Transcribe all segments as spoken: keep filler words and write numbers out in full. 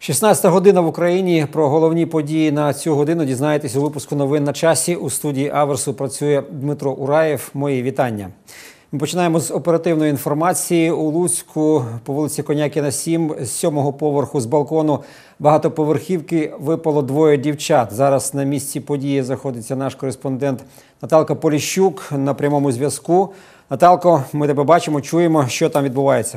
шістнадцята година в Україні. Про головні події на цю годину дізнаєтесь у випуску новин на часі. У студії Аверсу працює Дмитро Ураєв. Мої вітання. Ми починаємо з оперативної інформації. У Луцьку по вулиці Конякіна, сім, з сьомого поверху з балкону багатоповерхівки випало двоє дівчат. Зараз на місці події знаходиться наш кореспондент Наталка Поліщук на прямому зв'язку. Наталко, ми тебе бачимо, чуємо, що там відбувається.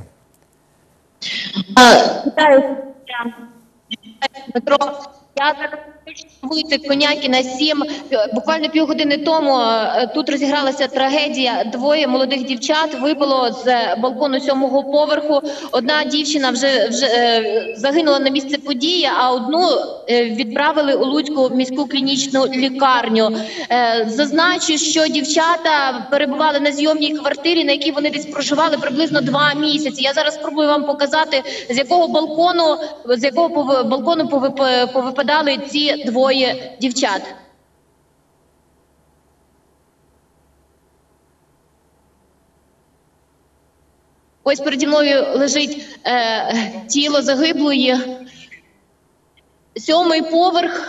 Вітаю, Дмитро. Я зараз вулиці Конякіна, сім. Буквально півгодини тому тут розігралася трагедія. Двоє молодих дівчат випало з балкону сьомого поверху. Одна дівчина вже, вже загинула на місці події, а одну відправили у Луцьку міську клінічну лікарню. Зазначу, що дівчата перебували на зйомній квартирі, на якій вони десь проживали приблизно два місяці. Я зараз спробую вам показати, з якого балкону, з якого балкону повипадали ці двоє дівчат. Ось переді мною лежить е, тіло загиблої. Сьомий поверх.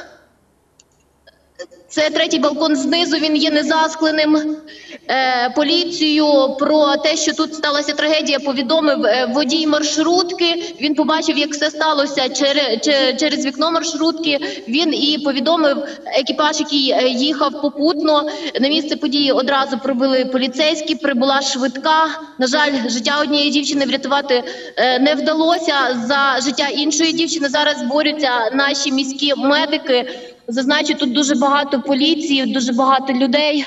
Це третій балкон знизу, він є незаскленим. Е, поліцію про те, що тут сталася трагедія, повідомив водій маршрутки. Він побачив, як все сталося через, через вікно маршрутки. Він і повідомив екіпаж, який їхав попутно. На місце події одразу прибули поліцейські, прибула швидка. На жаль, життя однієї дівчини врятувати не вдалося. За життя іншої дівчини зараз борються наші міські медики. Зазначу, тут дуже багато поліції, дуже багато людей.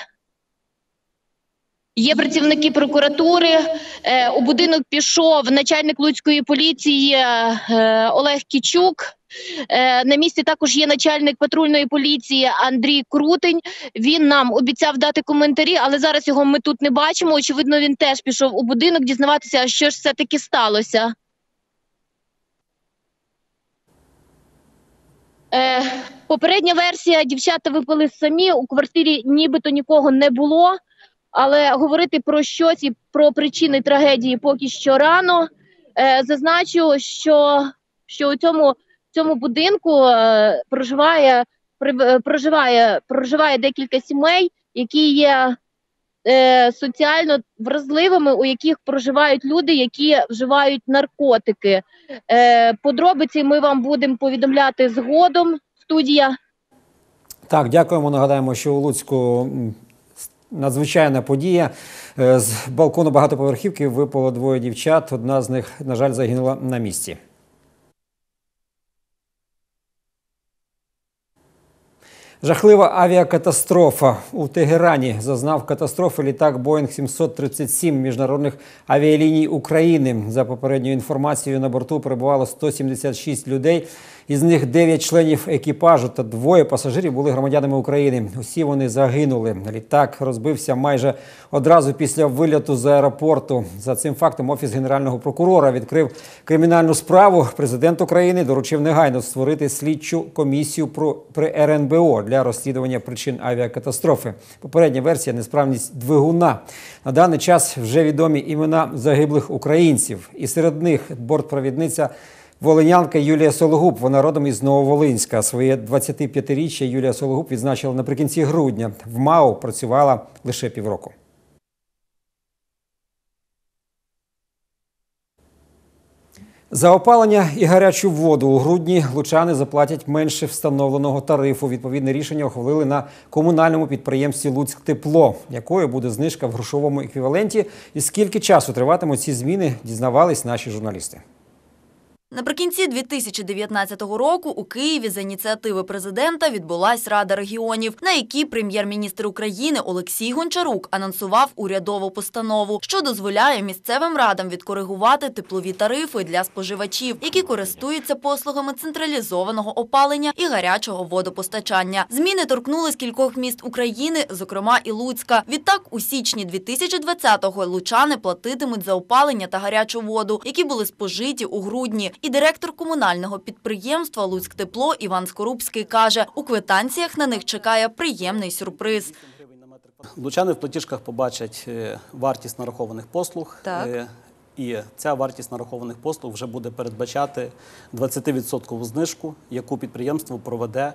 Є працівники прокуратури. Е, у будинок пішов начальник Луцької поліції е, Олег Кічук. Е, на місці також є начальник патрульної поліції Андрій Крутень. Він нам обіцяв дати коментарі, але зараз його ми тут не бачимо. Очевидно, він теж пішов у будинок дізнаватися, що ж все-таки сталося. Е, попередня версія: дівчата випали самі, у квартирі нібито нікого не було. Але говорити про щось і про причини трагедії поки що рано. Е, зазначу, що, що у цьому, цьому будинку е, проживає, при, проживає, проживає декілька сімей, які є е, соціально вразливими, у яких проживають люди, які вживають наркотики. Е, подробиці ми вам будемо повідомляти згодом. Студія. Так, дякуємо. Нагадаємо, що у Луцьку надзвичайна подія. З балкону багатоповерхівки випало двоє дівчат. Одна з них, на жаль, загинула на місці. Жахлива авіакатастрофа. У Тегерані зазнав катастрофи літак Боїнг сімсот тридцять сім міжнародних авіаліній України. За попередньою інформацією, на борту перебувало сто сімдесят шість людей. Із них дев'ять членів екіпажу та двоє пасажирів були громадянами України. Усі вони загинули. Літак розбився майже одразу після вильоту з аеропорту. За цим фактом Офіс Генерального прокурора відкрив кримінальну справу. Президент України доручив негайно створити слідчу комісію при ер ен бе о для розслідування причин авіакатастрофи. Попередня версія – несправність двигуна. На даний час вже відомі імена загиблих українців. І серед них бортпровідниця волинянка Юлія Сологуб. Вона родом із Нововолинська. Своє двадцятип'ятиріччя Юлія Сологуб відзначила наприкінці грудня. В МАУ працювала лише півроку. За опалення і гарячу воду у грудні лучани заплатять менше встановленого тарифу. Відповідне рішення ухвалили на комунальному підприємстві «Луцьктепло». Якою буде знижка в грошовому еквіваленті і скільки часу триватимуть ці зміни, дізнавались наші журналісти. Наприкінці дві тисячі дев'ятнадцятого року у Києві за ініціативи президента відбулась Рада регіонів, на якій прем'єр-міністр України Олексій Гончарук анонсував урядову постанову, що дозволяє місцевим радам відкоригувати теплові тарифи для споживачів, які користуються послугами централізованого опалення і гарячого водопостачання. Зміни торкнулись кількох міст України, зокрема і Луцька. Відтак, у січні дві тисячі двадцятого лучани платитимуть за опалення та гарячу воду, які були спожиті у грудні. І директор комунального підприємства «Луцьктепло» Іван Скорубський каже, у квитанціях на них чекає приємний сюрприз. Лучани в платіжках побачать вартість нарахованих послуг. Так. І ця вартість нарахованих послуг вже буде передбачати двадцятивідсоткову знижку, яку підприємство проведе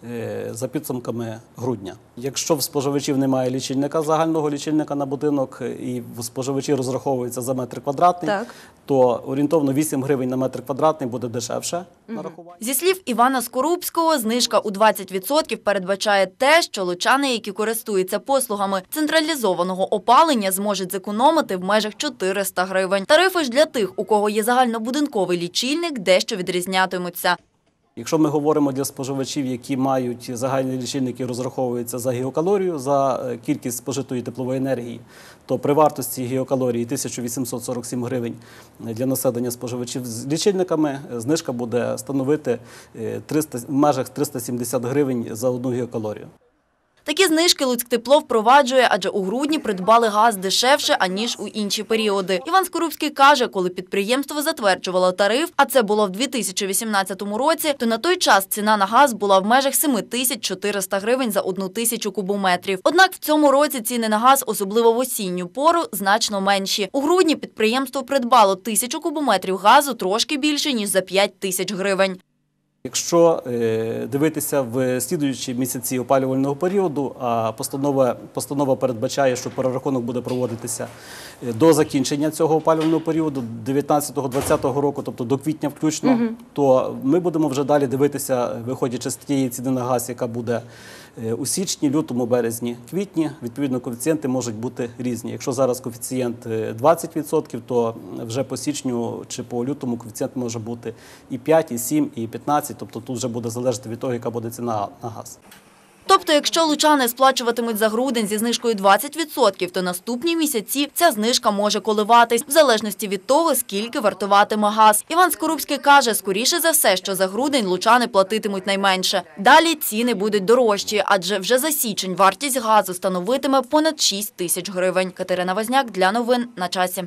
за підсумками грудня. Якщо в споживачів немає лічильника, загального лічильника на будинок, і в споживачі розраховуються за метр квадратний, так. то орієнтовно вісім гривень на метр квадратний буде дешевше нарахування. Зі слів Івана Скорубського, знижка у двадцять відсотків передбачає те, що лучани, які користуються послугами централізованого опалення, зможуть зекономити в межах чотириста гривень. Тарифи ж для тих, у кого є загальнобудинковий лічильник, дещо відрізнятимуться. Якщо ми говоримо для споживачів, які мають загальні лічильники, розраховуються за гігакалорію, за кількість спожитої теплової енергії, то при вартості гігакалорії тисяча вісімсот сорок сім гривень для населення споживачів з лічильниками знижка буде становити триста, в межах триста сімдесят гривень за одну гігакалорію. Такі знижки Луцьктепло впроваджує, адже у грудні придбали газ дешевше, аніж у інші періоди. Іван Скорубський каже, коли підприємство затверджувало тариф, а це було в дві тисячі вісімнадцятому році, то на той час ціна на газ була в межах сім тисяч чотириста гривень за одну тисячу кубометрів. Однак в цьому році ціни на газ, особливо в осінню пору, значно менші. У грудні підприємство придбало тисячу кубометрів газу трошки більше, ніж за п'ять тисяч гривень. Якщо дивитися в слідуючі місяці опалювального періоду, а постанова, постанова передбачає, що перерахунок буде проводитися до закінчення цього опалювального періоду, дев'ятнадцятого-двадцятого року, тобто до квітня включно, угу. то ми будемо вже далі дивитися, виходячи з тієї ціни на газ, яка буде у січні, лютому, березні, квітні. Відповідно, коефіцієнти можуть бути різні. Якщо зараз коефіцієнт двадцять відсотків, то вже по січню чи по лютому коефіцієнт може бути і п'ять, і сім, і п'ятнадцять. Тобто тут вже буде залежати від того, яка буде ціна на газ. Тобто, якщо лучани сплачуватимуть за грудень зі знижкою двадцять відсотків, то наступні місяці ця знижка може коливатись, в залежності від того, скільки вартуватиме газ. Іван Скорубський каже, скоріше за все, що за грудень лучани платитимуть найменше. Далі ціни будуть дорожчі, адже вже за січень вартість газу становитиме понад шість тисяч гривень. Катерина Возняк для новин на часі.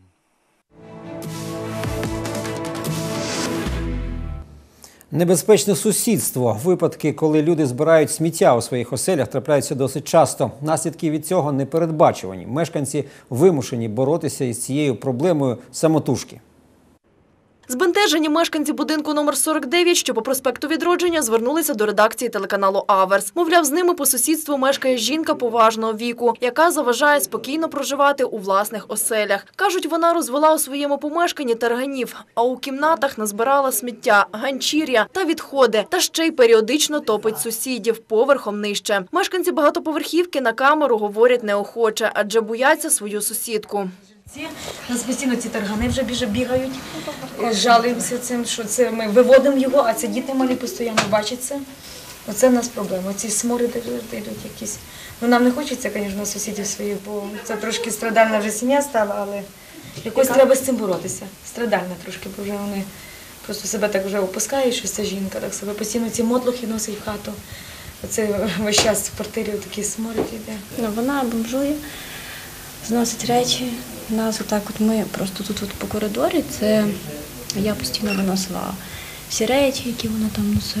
Небезпечне сусідство. Випадки, коли люди збирають сміття у своїх оселях, трапляються досить часто. Наслідки від цього непередбачувані. Мешканці вимушені боротися із цією проблемою самотужки. Збентежені мешканці будинку номер сорок дев'ять, що по проспекту Відродження, звернулися до редакції телеканалу «Аверс». Мовляв, з ними по сусідству мешкає жінка поважного віку, яка заважає спокійно проживати у власних оселях. Кажуть, вона розвела у своєму помешканні тарганів, а у кімнатах назбирала сміття, ганчір'я та відходи, та ще й періодично топить сусідів поверхом нижче. Мешканці багатоповерхівки на камеру говорять неохоче, адже бояться свою сусідку. У нас постійно ці таргани вже біже бігають, жалуємося цим, що це ми виводимо його, а це діти малі постійно бачать це. Оце в нас проблема. Ці сморidi йдуть якісь. Ну, нам не хочеться, звісно, сусідів своїх, бо це трошки страдальна вже сім'я стала, але якось треба з цим боротися. Страдальна трошки, бо вже вони просто себе так вже опускають, що це жінка, так себе постійно ці мотлухи носить в хату. Оце весь час в квартирі такий сморід йде. Ну, вона бомжує, зносить речі. Нас отак от ми просто тут от по коридорі, це я постійно виносила всі речі, які вона там носила.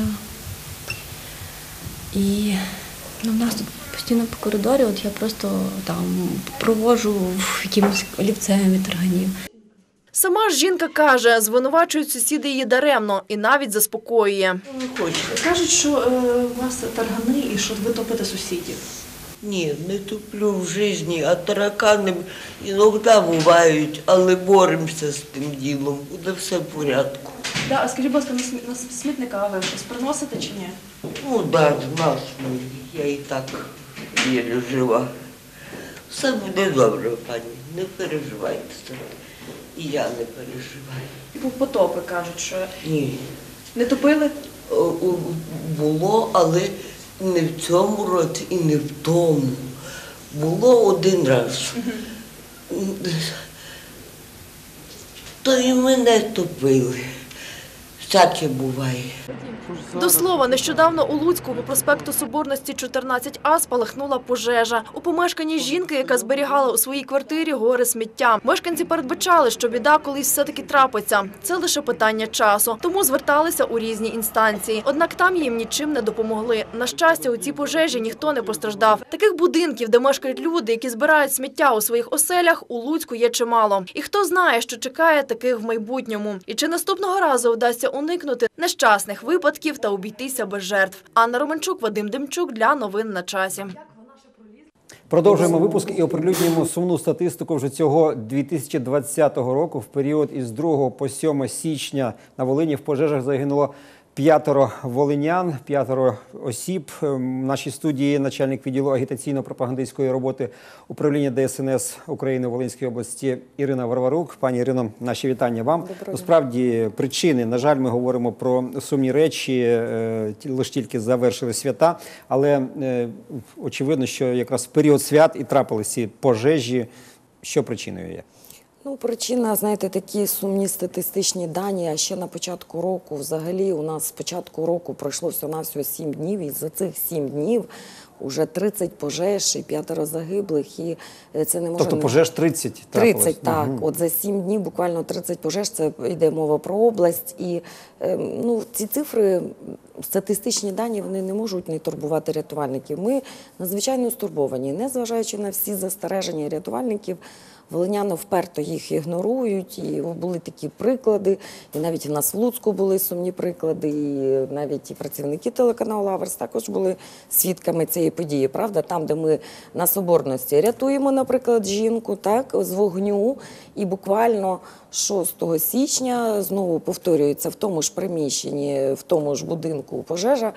І ну, в нас тут постійно по коридорі, от я просто там проводжу якимось олівцем від тарганів. Сама ж жінка каже, звинувачують сусіди її даремно і навіть заспокоює. Кажуть, що е, у вас таргани і що ви топите сусідів. Ні, не туплю в житті, а таракани іноді бувають, але боремося з тим ділом, буде все в порядку. Да, а скажіть, будь ласка, на смітника ви щось приносите чи ні? Ну, так, да, наш, я і так єлі жива. Все буде добре, пані, не переживайте. І я не переживаю. Типу потопи кажуть, що Ні. Не топили? Було, але не в цьому році і не в тому. Було один раз. То і мене топили. всяке буває. До слова, нещодавно у Луцьку по проспекту Соборності чотирнадцять А спалахнула пожежа. У помешканні жінки, яка зберігала у своїй квартирі гори сміття. Мешканці передбачали, що біда колись все-таки трапиться. Це лише питання часу. Тому зверталися у різні інстанції. Однак там їм нічим не допомогли. На щастя, у цій пожежі ніхто не постраждав. Таких будинків, де мешкають люди, які збирають сміття у своїх оселях, у Луцьку є чимало. І хто знає, що чекає таких в майбутньому. І чи наступного разу вдасться уникнути нещасних випадків та обійтися без жертв. Анна Романчук, Вадим Демчук для новин на часі. Продовжуємо випуск і оприлюднюємо сумну статистику вже цього дві тисячі двадцятого року. В період із другого по сьоме січня на Волині в пожежах загинуло п'ятеро волинян, п'ятеро осіб. В нашій студії начальник відділу агітаційно-пропагандистської роботи управління Де Ес Ен Ес України в Волинській області Ірина Варварук. Пані Ірино, наші вітання вам. Насправді причини, на жаль, ми говоримо про сумні речі, лише тільки завершили свята, але очевидно, що якраз в період свят і трапилися ці пожежі. Що причиною є? Ну, причина, знаєте, такі сумні статистичні дані, а ще на початку року, взагалі, у нас з початку року пройшло всього-навсього сім днів, і за цих сім днів вже тридцять пожеж і п'ятеро загиблих, і це не може... Тобто пожеж тридцять трапилось? тридцять, так. Угу. От за сім днів буквально тридцять пожеж, це йде мова про область, і ну, ці цифри, статистичні дані, вони не можуть не турбувати рятувальників. Ми надзвичайно стурбовані, незважаючи на всі застереження рятувальників, волиняни вперто їх ігнорують, і були такі приклади, і навіть у нас в Луцьку були сумні приклади, і навіть і працівники телеканалу «Аверс» також були свідками цієї події, правда? Там, де ми на Соборності рятуємо, наприклад, жінку, так, з вогню, і буквально шостого січня знову повторюється в тому ж приміщенні, в тому ж будинку пожежа,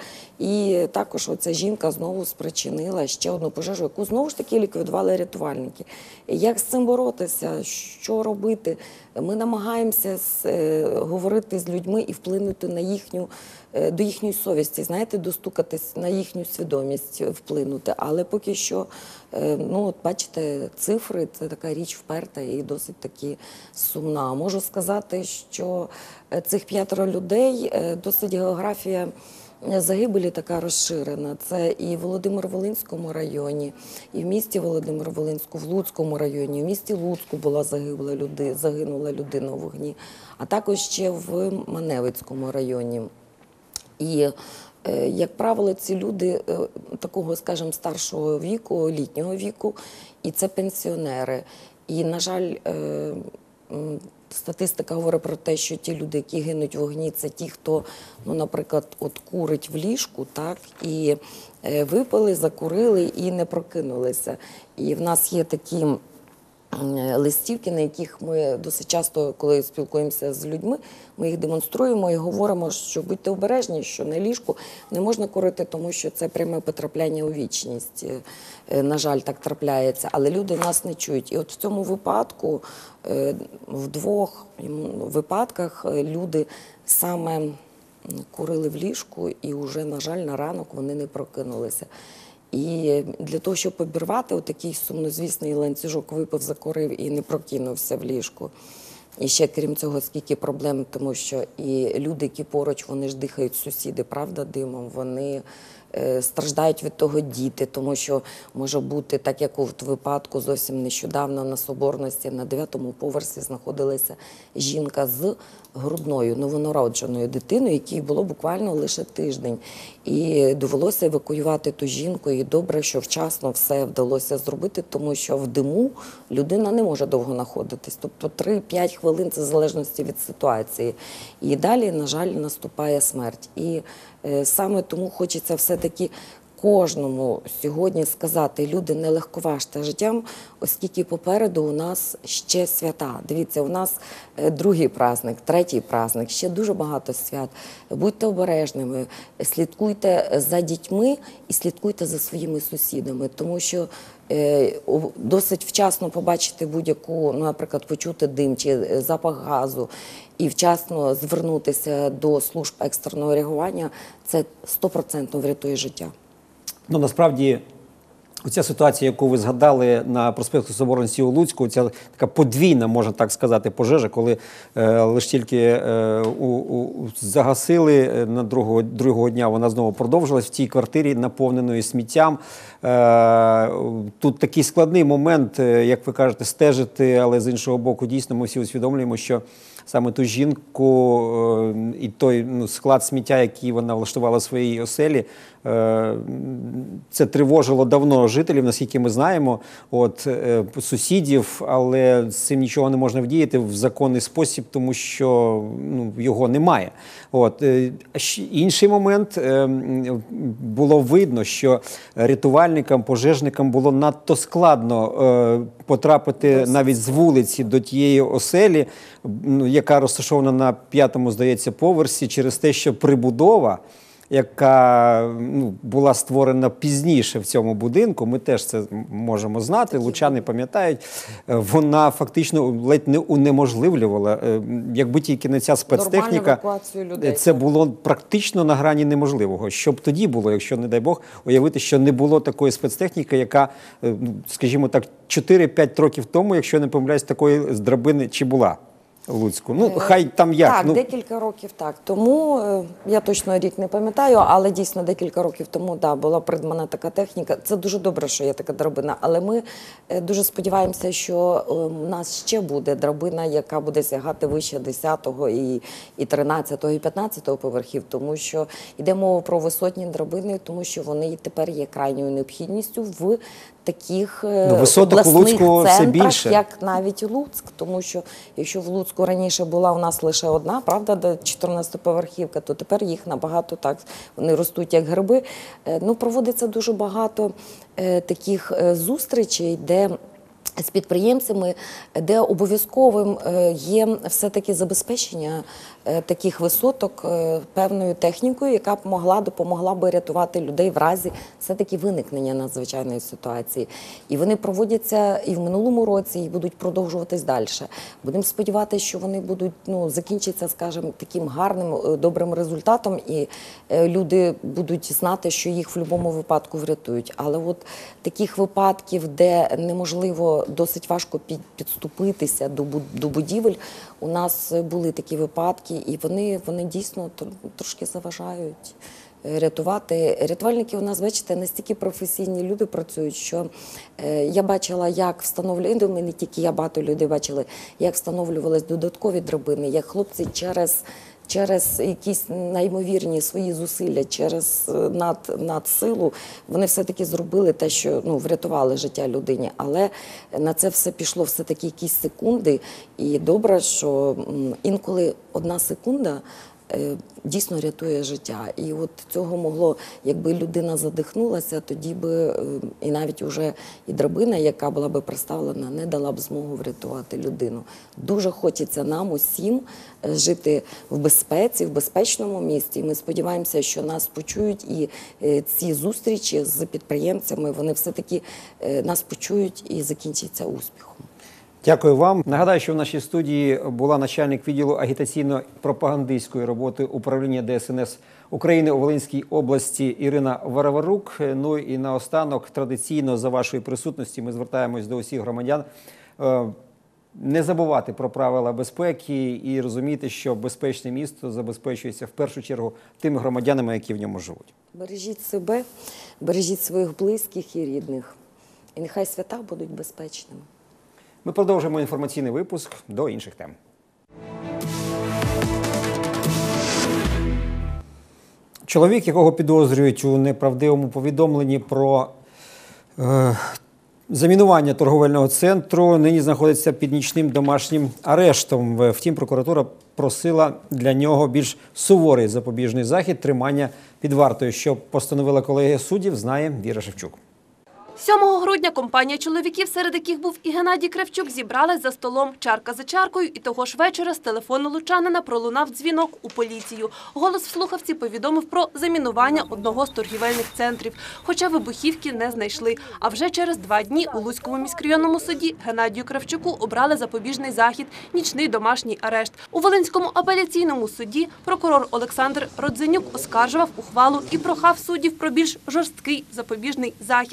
і також оця жінка знову спричинила ще одну пожежу, яку знову ж таки ліквідували рятувальники. Як з цим боротися, що робити? Ми намагаємося говорити з людьми і вплинути на їхню, до їхньої совісті, знаєте, достукатись на їхню свідомість, вплинути. Але поки що, ну, от бачите, цифри – це така річ вперта і досить таки сумна. Можу сказати, що цих п'ятеро людей, досить географія загибелі така розширена. Це і в Володимир-Волинському районі, і в місті Володимир-Волинську, в Луцькому районі, в місті Луцьку була загибла людина, загинула людина у вогні, а також ще в Маневицькому районі. І, як правило, ці люди такого, скажімо, старшого віку, літнього віку, і це пенсіонери. І, на жаль, статистика говорить про те, що ті люди, які гинуть в вогні, це ті, хто, ну, наприклад, от курить в ліжку, так, і випили, закурили і не прокинулися. І в нас є такі листівки, на яких ми досить часто, коли спілкуємося з людьми, ми їх демонструємо і говоримо, що будьте обережні, що на ліжку не можна курити, тому що це пряме потрапляння у вічність. На жаль, так трапляється, але люди нас не чують. І от в цьому випадку, в двох випадках люди саме курили в ліжку і вже, на жаль, на ранок вони не прокинулися. І для того, щоб обірвати отакий сумнозвісний ланцюжок, випив, закурив і не прокинувся в ліжку. І ще, крім цього, скільки проблем, тому що і люди, які поруч, вони ж дихають, сусіди, правда, димом, вони е, страждають від того діти, тому що може бути, так як у випадку зовсім нещодавно на Соборності, на дев'ятому поверсі знаходилася жінка з грудною, новонародженою дитиною, якій було буквально лише тиждень. І довелося евакуювати ту жінку, і добре, що вчасно все вдалося зробити, тому що в диму людина не може довго знаходитись. Тобто три-п'ять хвилин – це в залежності від ситуації. І далі, на жаль, наступає смерть. І е, саме тому хочеться все-таки кожному сьогодні сказати: люди, не легковажте життям, оскільки попереду у нас ще свята. Дивіться, у нас другий праздник, третій праздник, ще дуже багато свят. Будьте обережними, слідкуйте за дітьми і слідкуйте за своїми сусідами, тому що досить вчасно побачити будь-яку, ну, наприклад, почути дим чи запах газу і вчасно звернутися до служб екстреного реагування – це сто відсотків врятує життя. Ну, насправді, Оця ситуація, яку ви згадали на проспекту Соборності у Луцьку, ця така подвійна, можна так сказати, пожежа, коли е, лише тільки е, у, у, загасили, на другого, другого дня вона знову продовжилась в цій квартирі, наповненою сміттям. Е, тут такий складний момент, як ви кажете, стежити, але з іншого боку, дійсно, ми всі усвідомлюємо, що саме ту жінку е, і той ну, склад сміття, який вона влаштувала в своїй оселі, е, це тривожило давно жителів, наскільки ми знаємо, от, е, сусідів, але з цим нічого не можна вдіяти в законний спосіб, тому що ну, його немає. От. Е, інший момент, е, було видно, що рятувальникам, пожежникам було надто складно е, потрапити навіть з вулиці до тієї оселі, яка розташована на п'ятому, здається, поверсі, через те, що прибудова, яка ну, була створена пізніше в цьому будинку, ми теж це можемо знати, лучани пам'ятають, вона фактично ледь не унеможливлювала. Якби тільки не ця спецтехніка, це було практично на грані неможливого. Що б тоді було, якщо, не дай Бог, уявити, що не було такої спецтехніки, яка, скажімо так, чотири-п'ять років тому, якщо я не помиляюсь, такої з драбини чи була? Луцьку. Ну, хай там як. Так, ну... декілька років так. Тому, е, я точно рік не пам'ятаю, але дійсно декілька років тому, да, була придбана така техніка. Це дуже добре, що є така драбина, але ми е, дуже сподіваємося, що е, у нас ще буде драбина, яка буде сягати вище десятого, і, і тринадцятого, і п'ятнадцятого поверхів, тому що йде мова про висотні драбини, тому що вони тепер є крайньою необхідністю в таких ну, висоток у Луцьку все більше, як навіть Луцьк, тому що якщо в Луцьку раніше була у нас лише одна, правда, чотирнадцятиповерхівка, то тепер їх набагато так, вони ростуть як гриби. Ну, проводиться дуже багато е, таких е, зустрічей, де з підприємцями, де обов'язковим є все-таки забезпечення таких висоток певною технікою, яка б могла, допомогла би рятувати людей в разі все-таки виникнення надзвичайної ситуації. І вони проводяться і в минулому році, і будуть продовжуватись далі. Будемо сподіватися, що вони будуть, ну, закінчаться, скажімо, таким гарним, добрим результатом, і люди будуть знати, що їх в будь-якому випадку врятують. Але от таких випадків, де неможливо, досить важко підступитися до будівель, у нас були такі випадки, і вони, вони дійсно трошки заважають рятувати. Рятувальники у нас, бачите, настільки професійні люди працюють, що е, я бачила, як встановлювали, не тільки я, багато людей бачили, як встановлювались додаткові драбини, як хлопці через через якісь неймовірні свої зусилля, через над, надсилу, вони все-таки зробили те, що, ну, врятували життя людині. Але на це все пішло все-таки якісь секунди. І добре, що інколи одна секунда дійсно рятує життя. І от цього могло, якби людина задихнулася, тоді би і навіть уже і драбина, яка була би представлена, не дала б змогу врятувати людину. Дуже хочеться нам усім жити в безпеці, в безпечному місті. І ми сподіваємося, що нас почують, і ці зустрічі з підприємцями, вони все-таки нас почують і закінчаться успіхом. Дякую вам. Нагадаю, що в нашій студії була начальник відділу агітаційно-пропагандистської роботи управління Де Ес Ен Ес України у Волинській області Ірина Вараварук. Ну і наостанок, традиційно за вашої присутності, ми звертаємось до усіх громадян. Не забувати про правила безпеки і розуміти, що безпечне місто забезпечується в першу чергу тими громадянами, які в ньому живуть. Бережіть себе, бережіть своїх близьких і рідних. І нехай свята будуть безпечними. Ми продовжуємо інформаційний випуск до інших тем. Чоловік, якого підозрюють у неправдивому повідомленні про е, замінування торговельного центру, нині знаходиться під нічним домашнім арештом. Втім, прокуратура просила для нього більш суворий запобіжний захід – тримання під вартою. Що постановила колегія суддів, знає Віра Шевчук. сьомого грудня компанія чоловіків, серед яких був і Геннадій Кравчук, зібралась за столом чарка за чаркою, і того ж вечора з телефону лучанина пролунав дзвінок у поліцію. Голос в слухавці повідомив про замінування одного з торгівельних центрів, хоча вибухівки не знайшли. А вже через два дні у Луцькому міськрайонному суді Геннадію Кравчуку обрали запобіжний захід – нічний домашній арешт. У Волинському апеляційному суді прокурор Олександр Родзенюк оскаржував ухвалу і прохав суддів про більш жорсткий запобіжний захід – тримання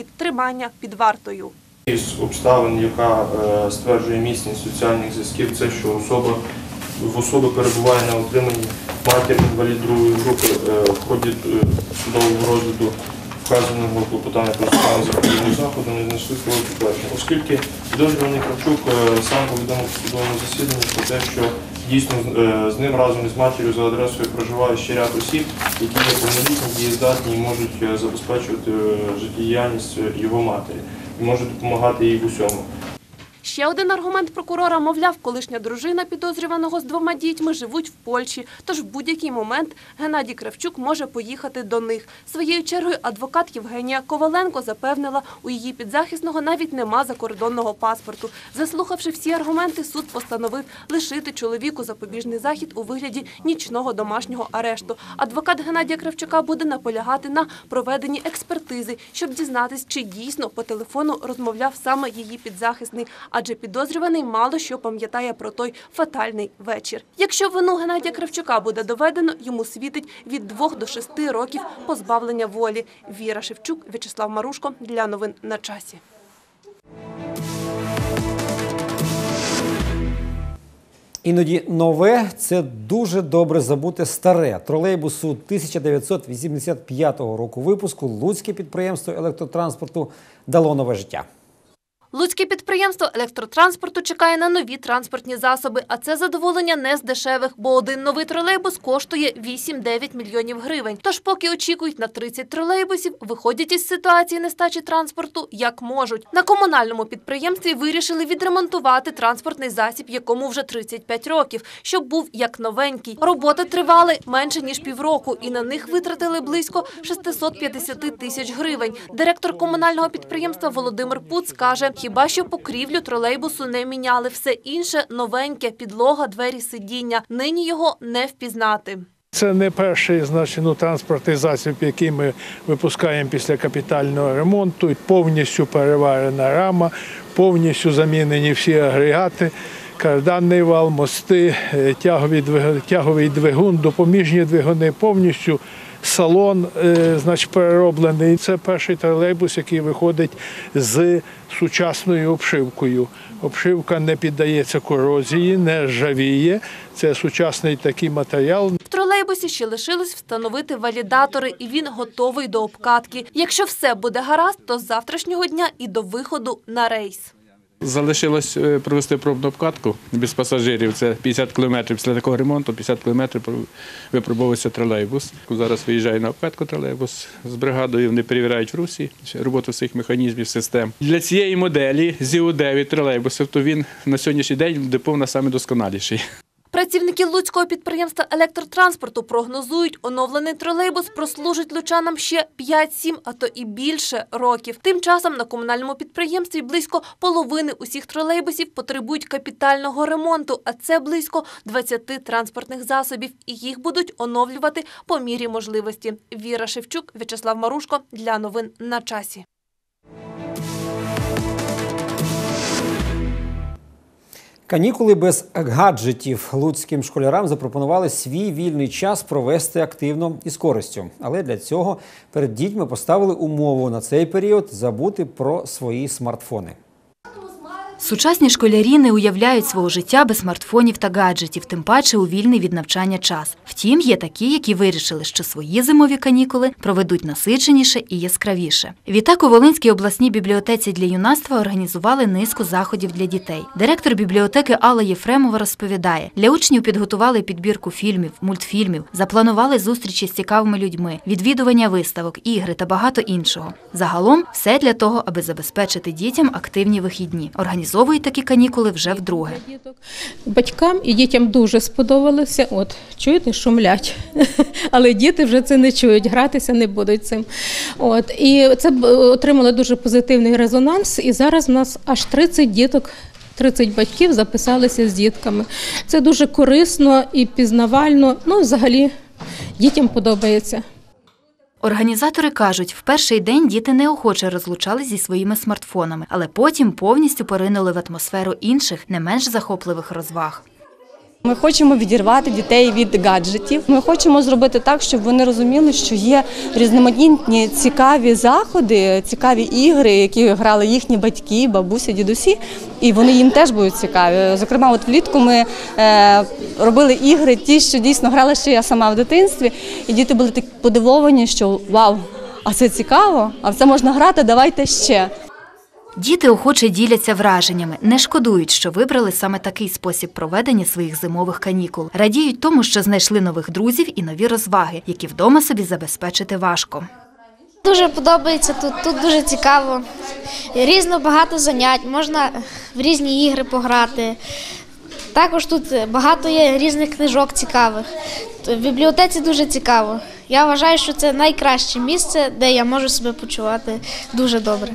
перебування під вартою. Із обставин, яка е, стверджує міцність соціальних зв'язків, це що особа в особи перебуває на утриманні матір інвалід другої групи е, в ході е, судового розгляду вказаного клопотання про справу запобіжного заходу не знайшли свого підтвердження. Оскільки підозрюваний Кравчук е, сам повідомив у судовому засіданні про те, що дійсно е, з ним разом із матір'ю за адресою проживає ще ряд осіб, які є повнолітні, дієздатні і можуть е, забезпечувати е, життєдіяльність його матері і можуть допомагати їй в усьому. Ще один аргумент прокурора, мовляв, колишня дружина підозрюваного з двома дітьми живуть в Польщі, тож в будь-який момент Геннадій Кравчук може поїхати до них. Своєю чергою адвокат Євгенія Коваленко запевнила, у її підзахисного навіть нема закордонного паспорту. Заслухавши всі аргументи, суд постановив лишити чоловіку запобіжний захід у вигляді нічного домашнього арешту. Адвокат Геннадія Кравчука буде наполягати на проведенні експертизи, щоб дізнатись, чи дійсно по телефону розмовляв саме її підзахисний, адже підозрюваний мало що пам'ятає про той фатальний вечір. Якщо вину Геннадія Кравчука буде доведено, йому світить від двох до шести років позбавлення волі. Віра Шевчук, В'ячеслав Марушко. Для новин на часі. Іноді нове – це дуже добре забуте старе. Тролейбусу тисяча дев'ятсот вісімдесят п'ятого року випуску луцьке підприємство електротранспорту дало нове життя. Луцьке підприємство електротранспорту чекає на нові транспортні засоби, а це задоволення не з дешевих, бо один новий тролейбус коштує вісім-дев'ять мільйонів гривень. Тож поки очікують на тридцять тролейбусів, виходять із ситуації нестачі транспорту як можуть. На комунальному підприємстві вирішили відремонтувати транспортний засіб, якому вже тридцять п'ять років, щоб був як новенький. Роботи тривали менше ніж півроку і на них витратили близько шістсот п'ятдесят тисяч гривень. Директор комунального підприємства Володимир Пуц каже, хіба що покрівлю тролейбусу не міняли, все інше новеньке, підлога, двері, сидіння. Нині його не впізнати. Це не перший значить, ну, транспортний засіб, який ми випускаємо після капітального ремонту. Повністю переварена рама, повністю замінені всі агрегати, карданний вал, мости, тяговий двигун, допоміжні двигуни, повністю салон значить, перероблений. Це перший тролейбус, який виходить з сучасною обшивкою. Обшивка не піддається корозії, не ржавіє. Це сучасний такий матеріал. В тролейбусі ще лишилось встановити валідатори, і він готовий до обкатки. Якщо все буде гаразд, то з завтрашнього дня і до виходу на рейс. Залишилось провести пробну обкатку без пасажирів. Це п'ятдесят кілометрів після такого ремонту, п'ятдесят кілометрів випробовується тролейбус. Зараз виїжджає на обкатку тролейбус з бригадою, вони перевіряють в Русі роботу всіх механізмів, систем. Для цієї моделі зі-у дев'ять тролейбусів, то він на сьогоднішній день депо найдосконаліший. Працівники Луцького підприємства електротранспорту прогнозують, оновлений тролейбус прослужить лучанам ще п'ять-сім, а то і більше років. Тим часом на комунальному підприємстві близько половини усіх тролейбусів потребують капітального ремонту, а це близько двадцяти транспортних засобів, і їх будуть оновлювати по мірі можливості. Віра Шевчук, В'ячеслав Марушко. Для новин на часі. Канікули без гаджетів. Луцьким школярам запропонували свій вільний час провести активно і з користю. Але для цього перед дітьми поставили умову на цей період забути про свої смартфони. Сучасні школярі не уявляють свого життя без смартфонів та гаджетів, тим паче у вільний від навчання час. Втім, є такі, які вирішили, що свої зимові канікули проведуть насиченіше і яскравіше. Відтак у Волинській обласній бібліотеці для юнацтва організували низку заходів для дітей. Директор бібліотеки Алла Єфремова розповідає, для учнів підготували підбірку фільмів, мультфільмів, запланували зустрічі з цікавими людьми, відвідування виставок, ігри та багато іншого. Загалом все для того, аби забезпечити дітям активні вихідні. Організовують такі канікули вже вдруге. Батькам і дітям дуже сподобалося. От, чуєте, шумлять. Але діти вже це не чують, гратися не будуть цим. От, і це отримало дуже позитивний резонанс. І зараз у нас аж тридцять діток, тридцять батьків записалися з дітками. Це дуже корисно і пізнавально. Ну, взагалі, дітям подобається. Організатори кажуть, в перший день діти неохоче розлучались зі своїми смартфонами, але потім повністю поринули в атмосферу інших, не менш захопливих розваг. Ми хочемо відірвати дітей від гаджетів. Ми хочемо зробити так, щоб вони розуміли, що є різноманітні цікаві заходи, цікаві ігри, які грали їхні батьки, бабусі, дідусі, і вони їм теж будуть цікаві. Зокрема, от влітку ми е, робили ігри, ті, що дійсно грала ще я сама в дитинстві, і діти були такі подивовані, що вау, а це цікаво, а в це можна грати, давайте ще. Діти охоче діляться враженнями, не шкодують, що вибрали саме такий спосіб проведення своїх зимових канікул. Радіють тому, що знайшли нових друзів і нові розваги, які вдома собі забезпечити важко. Дуже подобається тут, тут дуже цікаво. Різно багато занять, можна в різні ігри пограти. Також тут багато є різних книжок цікавих. В бібліотеці дуже цікаво. Я вважаю, що це найкраще місце, де я можу себе почувати дуже добре.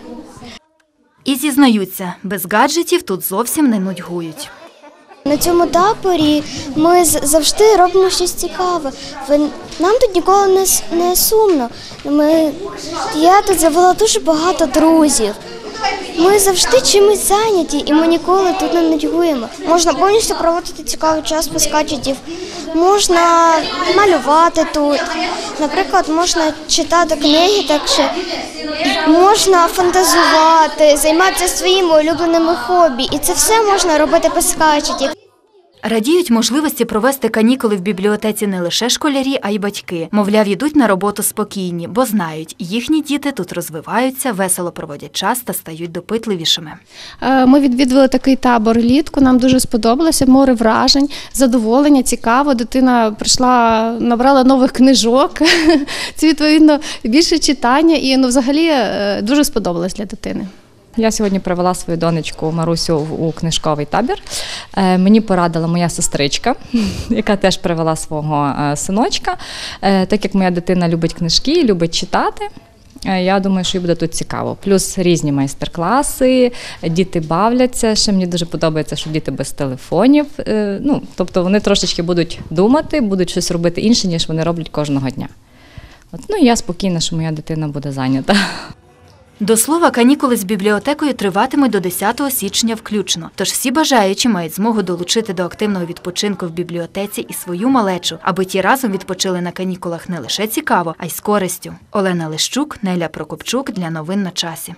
І зізнаються, без гаджетів тут зовсім не нудьгують. На цьому таборі ми завжди робимо щось цікаве. Нам тут ніколи не, не сумно. Ми, я тут завела дуже багато друзів. Ми завжди чимось зайняті і ми ніколи тут не нудьгуємо. Можна повністю проводити цікавий час без гаджетів. Можна малювати тут. Наприклад, можна читати книги, так що можна фантазувати, займатися своїми улюбленими хобі. І це все можна робити без гаджетів. Радіють можливості провести канікули в бібліотеці не лише школярі, а й батьки. Мовляв, йдуть на роботу спокійні, бо знають, їхні діти тут розвиваються, весело проводять час та стають допитливішими. Ми відвідували такий табор влітку, нам дуже сподобалося, море вражень, задоволення, цікаво. Дитина прийшла, набрала нових книжок, це, відповідно, більше читання і ну, взагалі дуже сподобалось для дитини. Я сьогодні привела свою донечку Марусю у книжковий табір. Мені порадила моя сестричка, яка теж привела свого синочка. Так як моя дитина любить книжки, любить читати, я думаю, що їй буде тут цікаво. Плюс різні майстер-класи, діти бавляться. Ще мені дуже подобається, що діти без телефонів. Ну, тобто вони трошечки будуть думати, будуть щось робити інше, ніж вони роблять кожного дня. От, ну, я спокійна, що моя дитина буде зайнята. До слова, канікули з бібліотекою триватимуть до десятого січня включно. Тож всі бажаючі мають змогу долучити до активного відпочинку в бібліотеці і свою малечу, аби ті разом відпочили на канікулах не лише цікаво, а й з користю. Олена Лищук, Неля Прокопчук для новин на часі.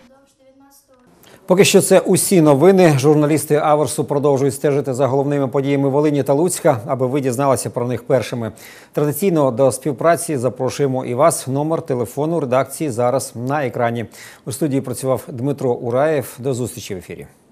Поки що це усі новини. Журналісти Аверсу продовжують стежити за головними подіями Волині та Луцька, аби ви дізналися про них першими. Традиційно до співпраці запрошуємо і вас. Номер телефону редакції зараз на екрані. У студії працював Дмитро Ураєв. До зустрічі в ефірі.